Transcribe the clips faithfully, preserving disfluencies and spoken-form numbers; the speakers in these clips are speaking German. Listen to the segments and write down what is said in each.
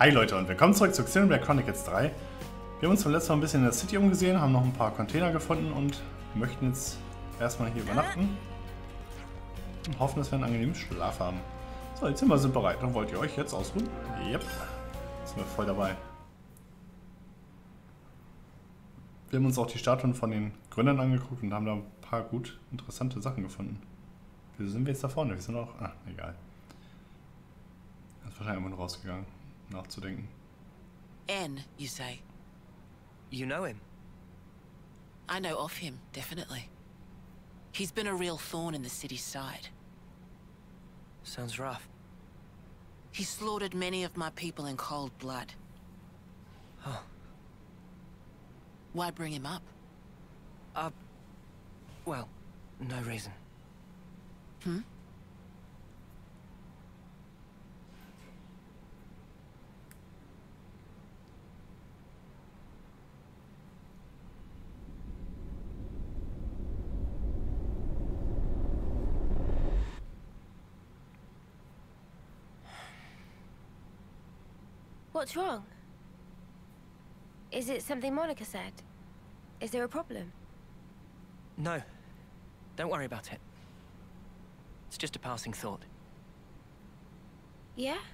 Hi Leute und willkommen zurück zu Xenoblade Chronicles drei. Wir haben uns beim letzten Mal ein bisschen in der City umgesehen, haben noch ein paar Container gefunden und möchten jetzt erstmal hier übernachten. Und hoffen, dass wir einen angenehmen Schlaf haben. So, die Zimmer sind bereit. Dann wollt ihr euch jetzt ausruhen? Yep. Sind wir voll dabei. Wir haben uns auch die Statuen von den Gründern angeguckt und haben da ein paar gut interessante Sachen gefunden. Wie sind wir jetzt da vorne? Wir sind auch... Ah, egal. Er ist wahrscheinlich immer nur rausgegangen, nachzudenken. N, you say? You know him? I know of him, definitely. He's been a real thorn in the city's side. Sounds rough. He slaughtered many of my people in cold blood. Oh. Why bring him up? Uh, well, no reason. Hmm? What's wrong? Is it something Monica said? Is there a problem? No. Don't worry about it. It's just a passing thought. Yeah?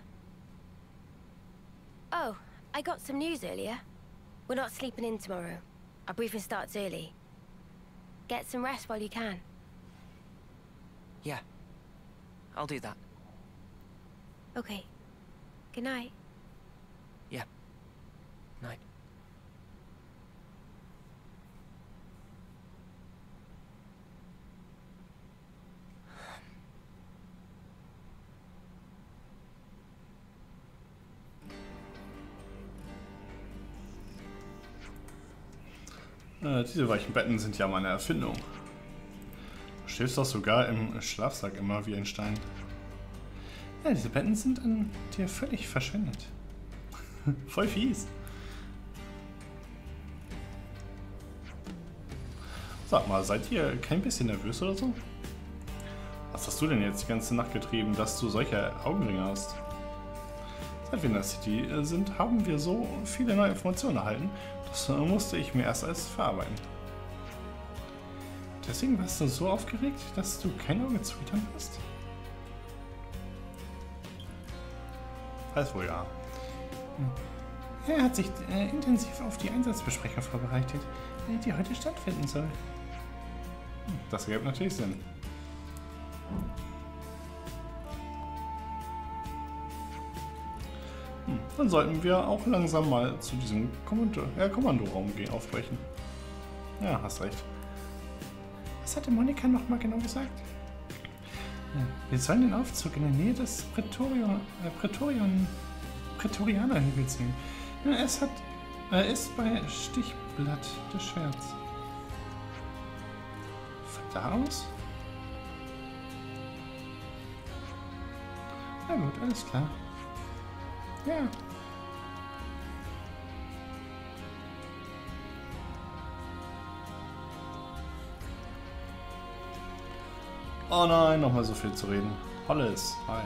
Oh, I got some news earlier. We're not sleeping in tomorrow. Our briefing starts early. Get some rest while you can. Yeah. I'll do that. Okay. Good night. Yeah. Night. Äh, diese weichen Betten sind ja meine Erfindung. Du schläfst doch sogar im Schlafsack immer wie ein Stein. Ja, diese Betten sind an dir völlig verschwendet. Voll fies. Sag mal, seid ihr kein bisschen nervös oder so? Was hast du denn jetzt die ganze Nacht getrieben, dass du solche Augenringe hast? Seit wir in der City sind, haben wir so viele neue Informationen erhalten. Das musste ich mir erst alles verarbeiten. Deswegen warst du so aufgeregt, dass du kein Auge zugetan hast? Weiß wohl ja. Er hat sich äh, intensiv auf die Einsatzbesprechung vorbereitet, die heute stattfinden soll. Das ergibt natürlich Sinn. Hm, dann sollten wir auch langsam mal zu diesem Kommando äh, Kommandoraum gehen, aufbrechen. Ja, hast recht. Was hatte Monika nochmal genau gesagt? Ja, wir sollen den Aufzug in der Nähe des Prätorion, äh, Prätorion, Prätorianerhügels nehmen. Ja, es hat, äh, ist bei Stichblatt des Schwerts. Von da aus? Na gut, alles klar. Ja. Oh nein, nochmal so viel zu reden. Hollis, hi.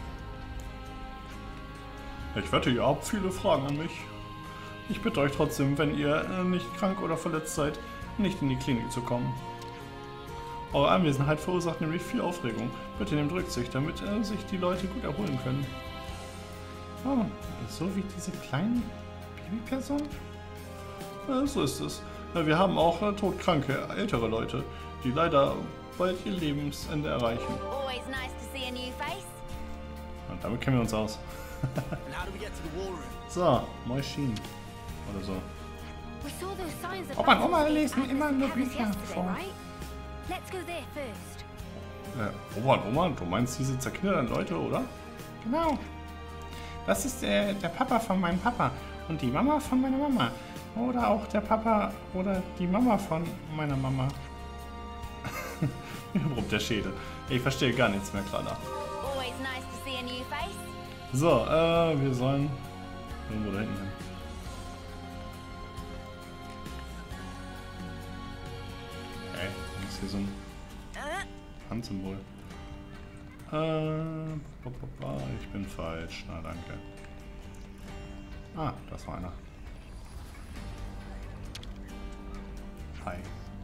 Ich wette, ihr habt viele Fragen an mich. Ich bitte euch trotzdem, wenn ihr nicht krank oder verletzt seid, nicht in die Klinik zu kommen. Eure Anwesenheit verursacht nämlich viel Aufregung. Bitte nehmt Rücksicht, damit äh, sich die Leute gut erholen können. Oh, so wie diese kleinen Babypersonen? Ja, so ist es. Wir haben auch äh, todkranke, ältere Leute, die leider bald ihr Lebensende erreichen. Und damit kennen wir uns aus. So, Moishin. Oder so. Opa und Oma lesen immer nur Bücher vor. Äh, Opa und Oma, du meinst diese zerknitterten Leute, oder? Genau. Das ist äh, der Papa von meinem Papa und die Mama von meiner Mama. Oder auch der Papa oder die Mama von meiner Mama. Mir brummt der Schädel. Ich verstehe gar nichts mehr gerade. So, äh, wir sollen irgendwo da hinten hin. Okay, das ist hier so ein Handsymbol. Äh, ich bin falsch. Na, danke. Ah, das war einer. Hi.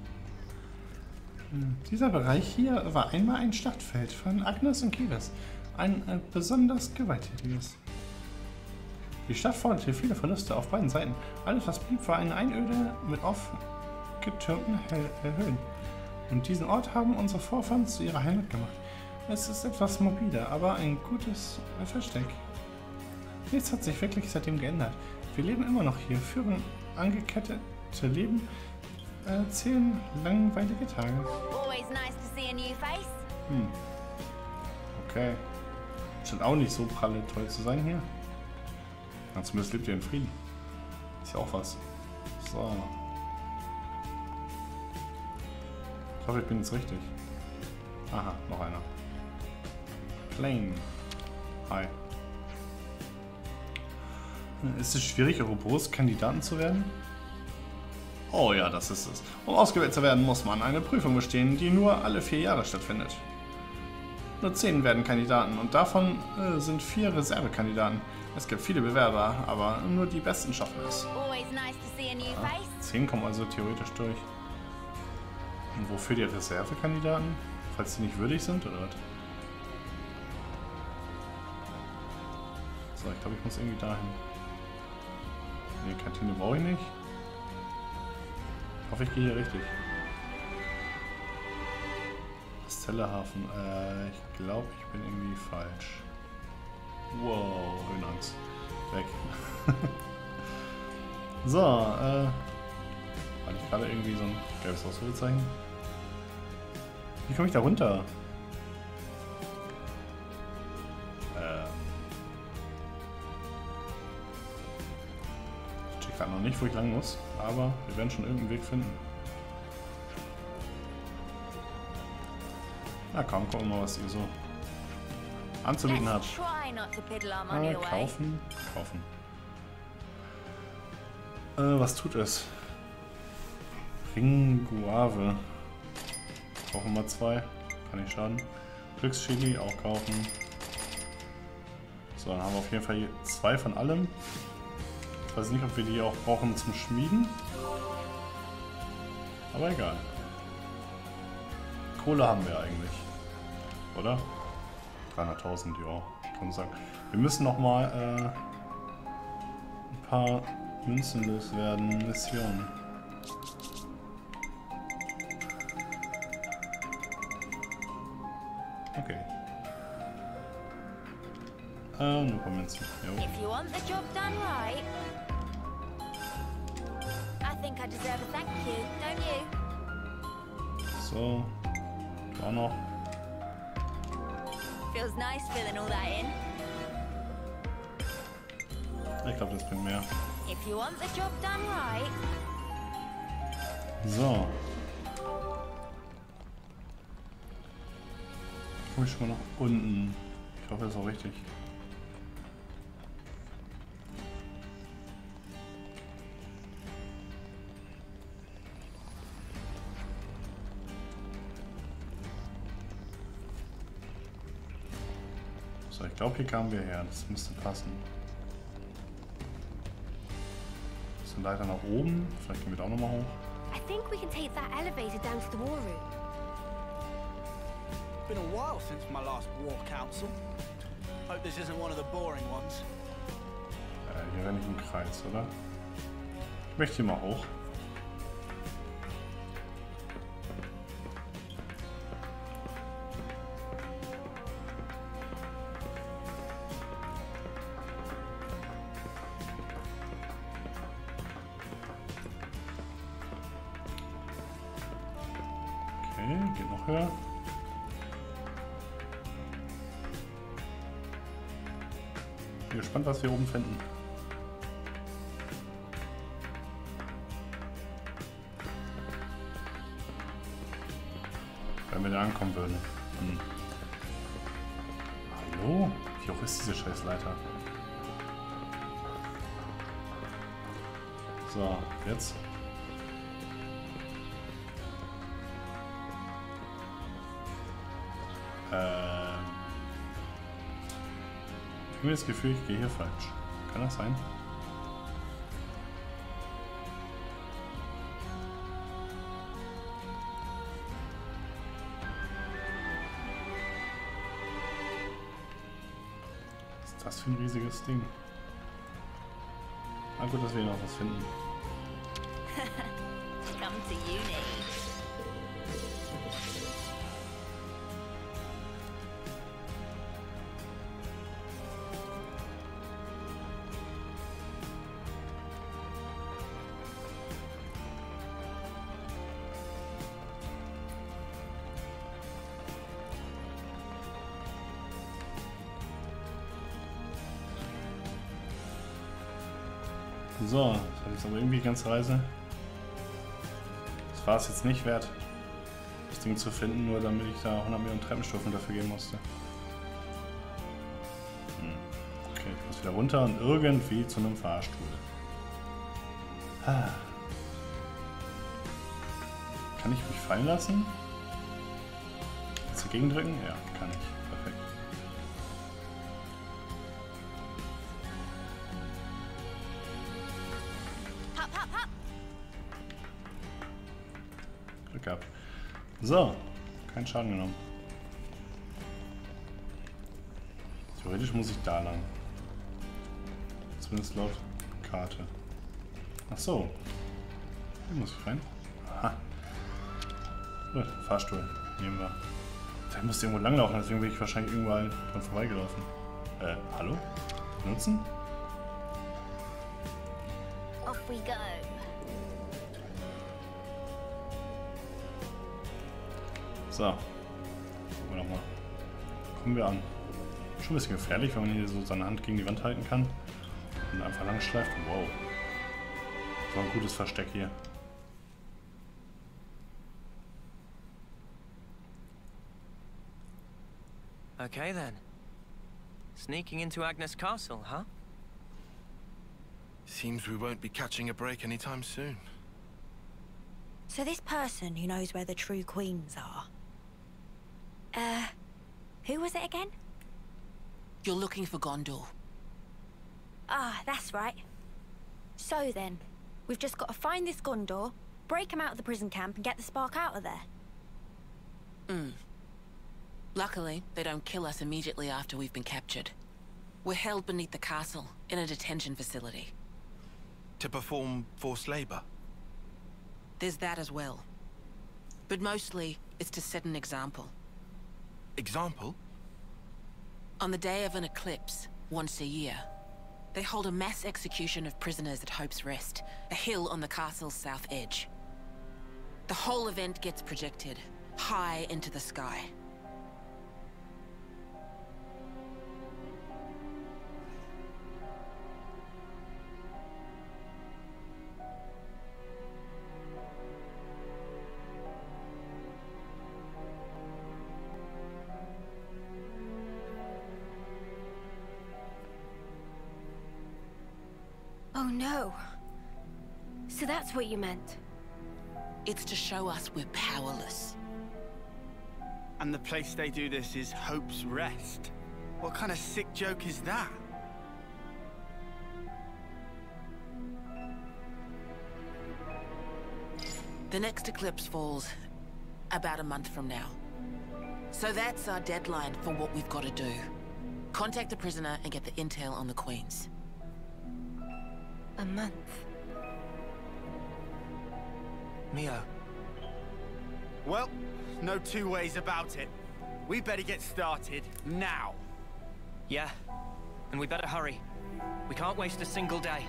Hm, dieser Bereich hier war einmal ein Schlachtfeld von Agnes und Kiris. Ein äh, besonders gewalttätiges. Die Stadt forderte viele Verluste auf beiden Seiten. Alles, was blieb, war eine Einöde mit aufgetürmten Höhen. Und diesen Ort haben unsere Vorfahren zu ihrer Heimat gemacht. Es ist etwas morbide, aber ein gutes Versteck. Nichts hat sich wirklich seitdem geändert. Wir leben immer noch hier, führen angekettete Leben, äh, zählen langweilige Tage. Always nice to see a new face. Hm. Okay. Scheint auch nicht so pralle toll zu sein hier. Ja, zumindest lebt ihr in Frieden. Ist ja auch was. So. Ich hoffe, ich bin jetzt richtig. Aha, noch einer. Plane. Hi. Ist es schwierig, Ouroboros-Kandidaten zu werden? Oh ja, das ist es. Um ausgewählt zu werden, muss man eine Prüfung bestehen, die nur alle vier Jahre stattfindet. Nur zehn werden Kandidaten und davon äh, sind vier Reservekandidaten. Es gibt viele Bewerber, aber nur die Besten schaffen es. Ja, zehn kommen also theoretisch durch. Und wofür die Reservekandidaten? Falls sie nicht würdig sind, oder was? So, ich glaube, ich muss irgendwie dahin. Ne, Kantine brauche ich nicht. Ich hoffe, ich gehe hier richtig. Stellerhafen. Äh, ich glaube, ich bin irgendwie falsch. Wow, Höhenangst. Weg. So, äh. Hatte ich gerade irgendwie so ein gelbes Ausrufezeichen? Wie komme ich da runter? Ähm. Ich check gerade noch nicht, wo ich lang muss, aber wir werden schon irgendeinen Weg finden. Na komm, gucken wir mal, was ihr so anzubieten hat. Äh, kaufen, kaufen. Äh, was tut es? Ring Guave. Brauchen wir zwei. Kann nicht schaden. Glückschili auch kaufen. So, dann haben wir auf jeden Fall hier zwei von allem. Ich weiß nicht, ob wir die auch brauchen zum Schmieden. Aber egal. Kohle haben wir eigentlich. Oder? dreihunderttausend, ja. Kann man sagen. Wir müssen noch mal äh, ein paar Münzen loswerden. Mission. Okay. Äh, nur ein paar Münzen. Jo. If you want the job done right, I think I deserve a thank you, don't you? So. Auch noch. Feels nice filling all that in. Ich glaube, das bringt mehr. If you want the job done right. So. Komme ich schon mal nach unten. Ich hoffe, das ist auch richtig. So, ich glaube, hier kamen wir her. Das müsste passen. So, Leiter nach oben. Vielleicht gehen wir da auch nochmal hoch. I think we can take that elevator down to the war room. Been a while since my last war council. Hope this isn't one of the boring ones. Äh, hier renne ich im Kreis, oder? Ich möchte hier mal hoch. Okay, geht noch höher. Bin gespannt, was wir oben finden. Wenn wir da ankommen würden. Hm. Hallo? Wie hoch ist diese Scheißleiter? So, jetzt. Ähm. Ich habe das Gefühl, ich gehe hier falsch. Kann das sein? ist das für ein riesiges Ding? Ah gut, dass wir noch was finden. Come to uni. So, das hat jetzt aber irgendwie die ganze Reise. Das war es jetzt nicht wert, das Ding zu finden, nur damit ich da hundert Millionen Treppenstufen dafür geben musste. Hm. Okay, ich muss wieder runter und irgendwie zu einem Fahrstuhl. Ah. Kann ich mich fallen lassen? Jetzt dagegen drücken? Ja, kann ich. Perfekt. Glück gehabt. So, kein Schaden genommen. Theoretisch muss ich da lang. Zumindest laut Karte. Ach so. Hier muss ich rein. Aha. Gut, Fahrstuhl. Nehmen wir. Da müsste irgendwo langlaufen, deswegen bin ich wahrscheinlich irgendwann dran vorbeigelaufen. Äh, hallo? Nutzen? Off we go. So. Gucken wir nochmal. Kommen wir an. Schon ein bisschen gefährlich, wenn man hier so seine Hand gegen die Wand halten kann. Und einfach lang schleift. Wow. Das war ein gutes Versteck hier. Okay then. Sneaking into Agnes Castle, huh? Seems we won't be catching a break anytime soon. So this person who knows where the true queens are. Uh, who was it again? You're looking for Gondor. Ah, that's right. So then, we've just got to find this Gondor, break him out of the prison camp and get the spark out of there. Mm. Luckily, they don't kill us immediately after we've been captured. We're held beneath the castle, in a detention facility. To perform forced labor? There's that as well. But mostly, it's to set an example. Example? On the day of an eclipse, once a year, they hold a mass execution of prisoners at Hope's Rest, a hill on the castle's south edge. The whole event gets projected, high into the sky. Oh no. So that's what you meant. It's to show us we're powerless. And the place they do this is Hope's Rest. What kind of sick joke is that? The next eclipse falls about a month from now. So that's our deadline for what we've got to do. Contact the prisoner and get the intel on the Queens. A month. Mio. Well, no two ways about it. We better get started now. Yeah. And we better hurry. We can't waste a single day.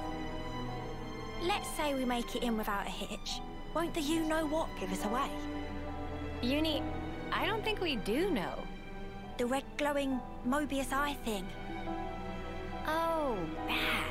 Let's say we make it in without a hitch. Won't the you-know-what give us away? Uni, I don't think we do know. The red glowing Mobius eye thing. Oh, bad.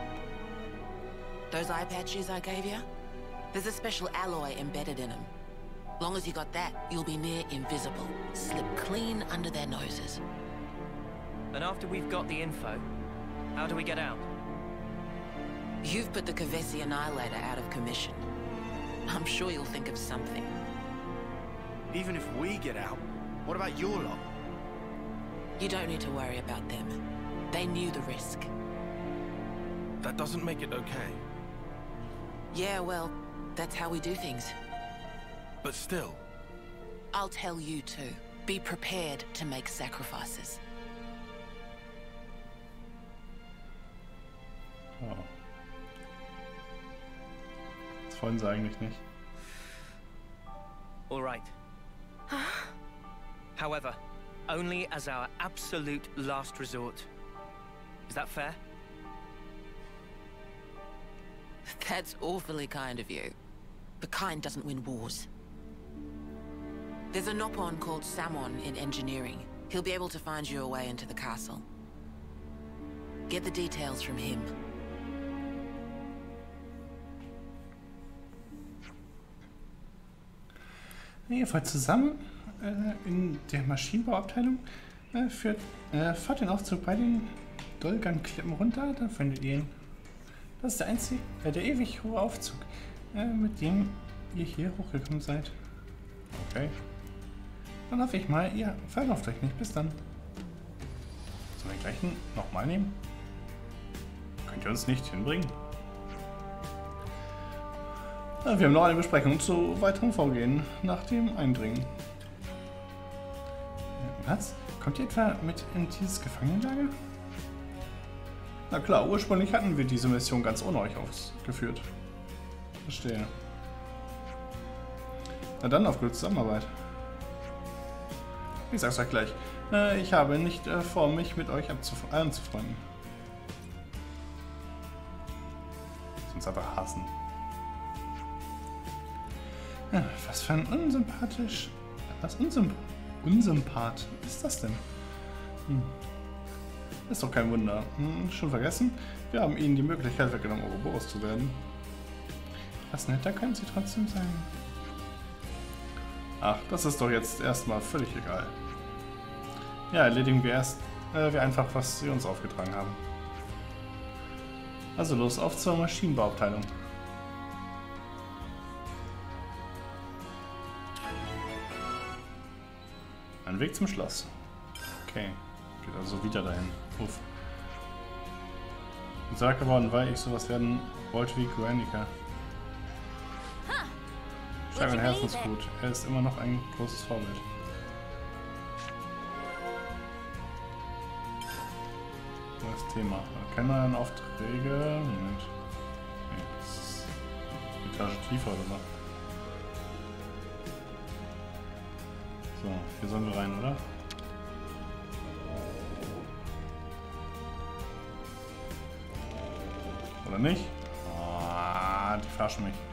Those eye patches I gave you? There's a special alloy embedded in them. Long as you got that, you'll be near invisible. Slip clean under their noses. And after we've got the info, how do we get out? You've put the Kavesi Annihilator out of commission. I'm sure you'll think of something. Even if we get out, what about your lot? You don't need to worry about them. They knew the risk. That doesn't make it okay. Yeah, well, that's how we do things. But still. I'll tell you too. Be prepared to make sacrifices. wollen sie eigentlich nicht. All right. However, only as our absolute last resort. Is that fair? That's awfully kind of you. The kind doesn't win wars. There's a Nopon called Samon in engineering. He'll be able to find you a way into the castle. Get the details from him. Jedenfalls zusammen äh, in der Maschinenbauabteilung äh, führt, äh, fahrt den Aufzug bei den Dolgan-Klippen runter, dann findet ihr ihn. Das ist der einzige, äh, der ewig hohe Aufzug, äh, mit dem ihr hier hochgekommen seid. Okay. Dann hoffe ich mal, ihr verlauft euch nicht. Bis dann. Sollen wir den gleichen nochmal nehmen? Könnt ihr uns nicht hinbringen? Ja, wir haben noch eine Besprechung zu weiteren Vorgehen nach dem Eindringen. Was? Kommt ihr etwa mit in dieses Gefangenenlager? Na klar, ursprünglich hatten wir diese Mission ganz ohne euch ausgeführt. Verstehe. Na dann, auf gute Zusammenarbeit. Ich sag's euch gleich. Äh, ich habe nicht äh, vor, mich mit euch anzufreunden. Sonst einfach hassen. Ja, was für ein unsympathisch... Was unsymp Unsympath ist das denn? Hm. Ist doch kein Wunder. Hm, schon vergessen? Wir haben ihnen die Möglichkeit weggenommen, Ouroboros zu werden. Was netter können sie trotzdem sein. Ach, das ist doch jetzt erstmal völlig egal. Ja, erledigen wir erst äh, wir einfach, was sie uns aufgetragen haben. Also los, auf zur Maschinenbauabteilung. Ein Weg zum Schloss. Okay, geht also wieder dahin. Uff. Ich bin stark geworden, weil ich sowas werden wollte wie Guernica. Schreib mein Herzensgut. Er ist immer noch ein großes Vorbild. Das Thema. Kennen wir dann Aufträge? Moment. Okay, das ist eine Etage tiefer oder so. So, hier sollen wir rein, oder? Oder nicht? Ah, die verarschen mich.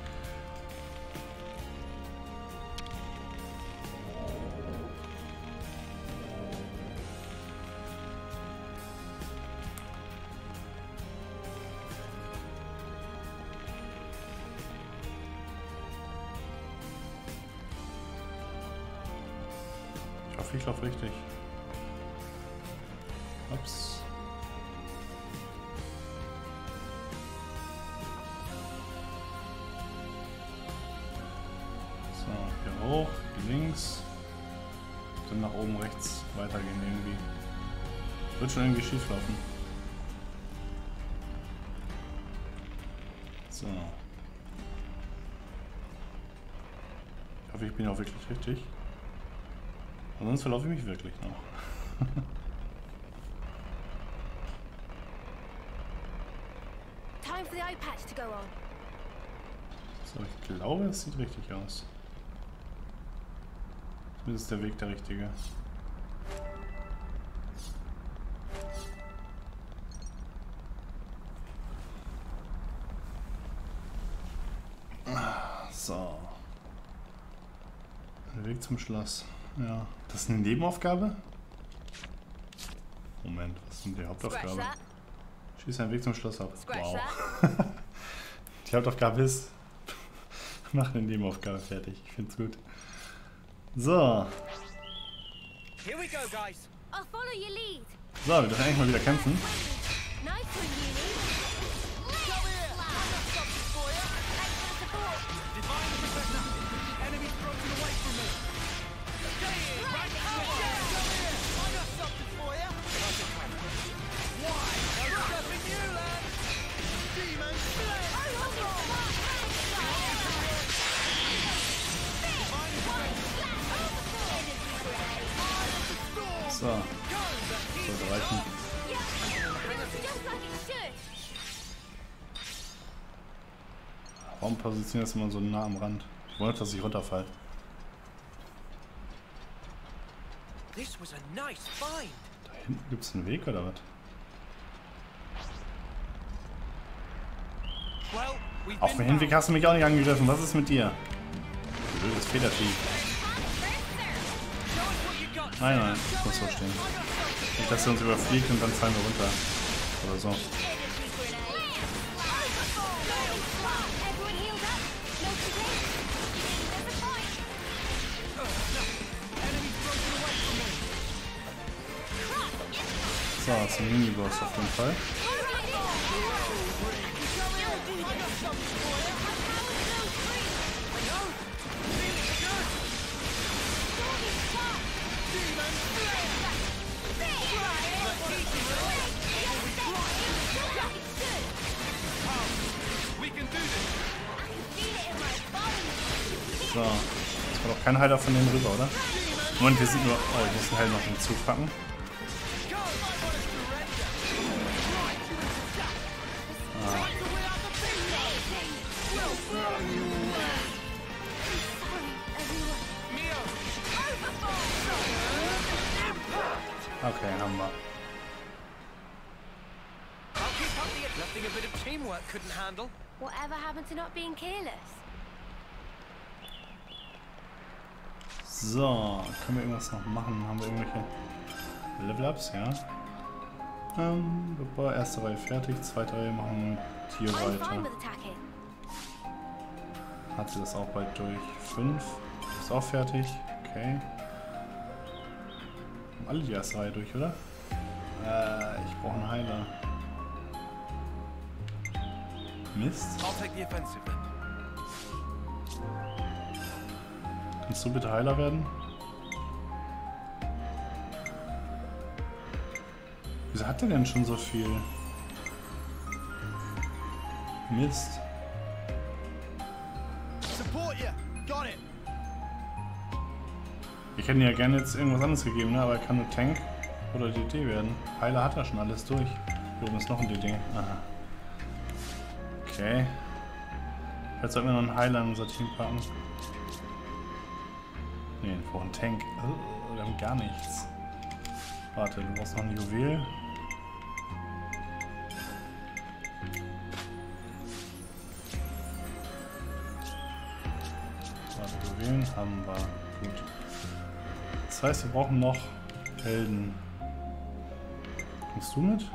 Ich laufe richtig. Ups. So, hier hoch, hier links. Dann nach oben rechts weitergehen irgendwie. Wird schon irgendwie schief laufen. So. Ich hoffe, ich bin auch wirklich richtig. Und sonst verlaufe ich mich wirklich noch. Time for the eye patch to go on. So, ich glaube, es sieht richtig aus. Zumindest ist der Weg der richtige. So. Der Weg zum Schloss. Ja. Das ist eine Nebenaufgabe? Moment, was ist denn die Hauptaufgabe? Schieß einen Weg zum Schloss ab. Wow. Die Hauptaufgabe ist, mach eine Nebenaufgabe fertig. Ich find's gut. So. Here we go, guys. I'll follow your lead. So, wir dürfen eigentlich mal wieder kämpfen. Nice one, Uni. So. Sollte reichen. Warum positioniert das immer so nah am Rand? Ich wollte, dass ich runterfall. This was a nice find. Da hinten gibt es einen Weg oder was? Well, we've Auf dem been Hinweg found. hast du mich auch nicht angegriffen. Was ist mit dir? Blödes Federvieh. Show us what you got. Nein, nein, ich muss so stehen. Nicht, dass er uns überfliegt und dann fallen wir runter. Oder so. Everyone healed up? No today? There's a fight! Enemies broken away from me. So, das ist ein Miniboss auf jeden Fall. We can do this. So, das war doch kein Heiler von denen rüber, oder? Moment, wir sind nur... Oh, ich muss einen Helm noch hinzupacken. Okay, haben wir. I'll keep up the nothing a bit of teamwork couldn't handle. Whatever happened to not being careless? So, können wir irgendwas noch machen? Haben wir irgendwelche Level-Ups? Ja. Ähm, super, erste Reihe fertig, zweite Reihe machen Tier I'm fine weiter. with attacking. Hat sie das auch bald durch? fünf. Ist auch fertig. Okay. Haben alle die erste Reihe durch, oder? Äh, ich brauche einen Heiler. Mist. I'll take the offensive then. Kannst du bitte Heiler werden? Wieso hat der denn schon so viel? Mist. Support you. Got it. Ich hätte ihm ja gerne jetzt irgendwas anderes gegeben, ne? Aber er kann nur Tank oder D D werden. Heiler hat er schon alles durch. Hier oben ist noch ein D D. Aha. Okay. Jetzt sollten wir noch einen Heiler in unser Team packen. Ne, wir brauchen einen Tank. Oh, wir haben gar nichts. Warte, du brauchst noch ein Juwel. Warte, Juwelen haben wir. Gut. Das heißt, wir brauchen noch Helden. Kommst du mit?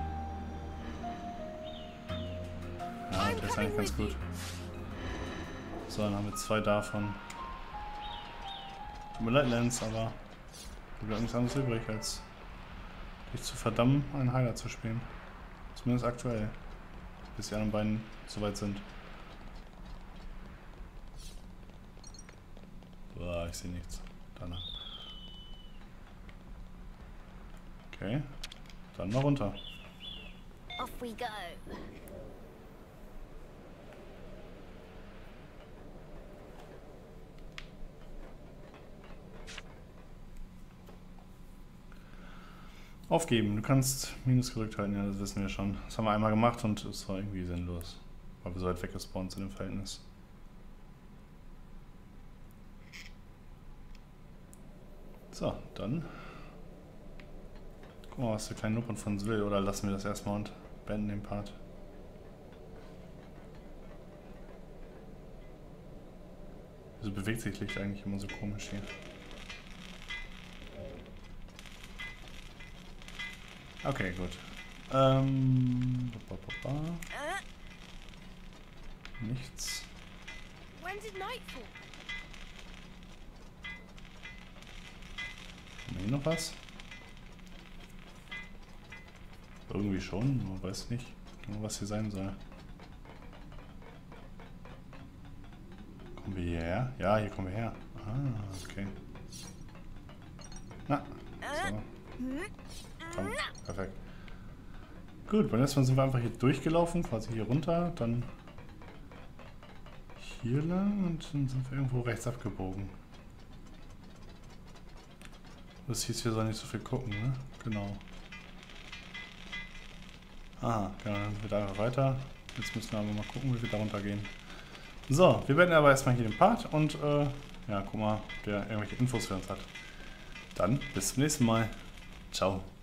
Ja, der ist eigentlich ganz gut. So, dann haben wir zwei davon. Tut mir leid, Lance, aber da bleibt nichts anderes übrig, als dich zu verdammen, einen Heiler zu spielen. Zumindest aktuell. Bis die anderen beiden soweit sind. Boah, ich sehe nichts. Danach. Okay. Dann mal runter. Off we go. Aufgeben. Du kannst Minus gedrückt halten, ja, das wissen wir schon. Das haben wir einmal gemacht und es war irgendwie sinnlos. Weil wir so weit weggespawnt sind im Verhältnis. So, dann gucken wir mal, was der kleine Nuppern von uns will. Oder lassen wir das erstmal und beenden den Part. Wieso bewegt sich Licht eigentlich immer so komisch hier? Okay, gut. Ähm. Ba, ba, ba. Nichts. When did night fall? Haben wir hier noch was? Irgendwie schon, man weiß nicht genau, was hier sein soll. Kommen wir hierher? Ja, hier kommen wir her. Ah, okay. Na, so. Komm, perfekt. Gut, beim letzten Mal sind wir einfach hier durchgelaufen, quasi hier runter, dann hier lang und dann sind wir irgendwo rechts abgebogen. Das hieß, wir sollen nicht so viel gucken, ne? Genau. Ah, genau, dann sind wir da einfach weiter. Jetzt müssen wir aber mal gucken, wie wir da runter gehen. So, wir beenden aber erstmal hier den Part und äh, ja, guck mal, ob der irgendwelche Infos für uns hat. Dann bis zum nächsten Mal. Ciao.